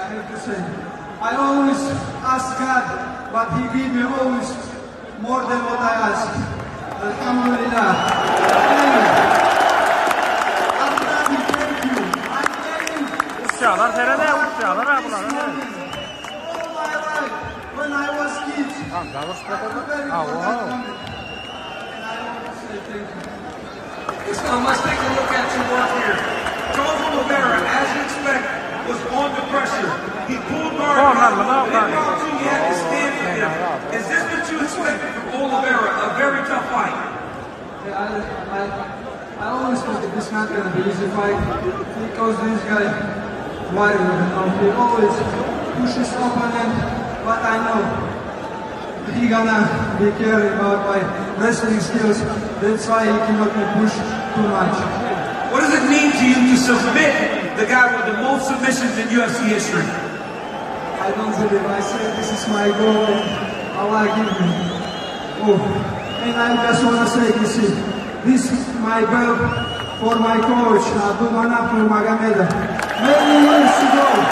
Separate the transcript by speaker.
Speaker 1: I have to say. I always ask God, but He gave me always more than what I ask. Alhamdulillah. Thank you. I'm playing
Speaker 2: Uçacaklar terede, uçacaklar ha bunlar.
Speaker 1: all my life when I was kids.
Speaker 2: Tamam, dalış bakalım.
Speaker 1: And I
Speaker 2: Ha, wow.
Speaker 1: want to say thank you.
Speaker 3: So let's take a look at your work here. Charles Oliveira, as you expect, was under pressure. He pulled guard out. In round two, he had to stand for him. Is this what you expected from Oliveira? A very tough fight.
Speaker 1: Yeah, I always thought that this not gonna be easy fight because this guy, warrior, he always pushes opponent, but I know he gonna be caring about my wrestling skills. That's why he cannot be pushed too much.
Speaker 3: What does it mean to you to submit the guy with the most submissions in UFC history?
Speaker 1: I don't believe. I say this is my goal and Allah give me. Oh, and I just wanna say this is my belt for my coach, Nurmagomedov. Many years ago.